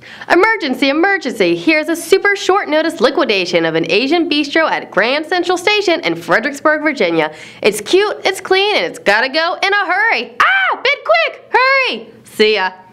Emergency, emergency! Here's a super short notice liquidation of an Asian bistro at Grand Central Station in Fredericksburg, Virginia. It's cute, it's clean, and it's gotta go in a hurry. Ah! Bid quick! Hurry! See ya!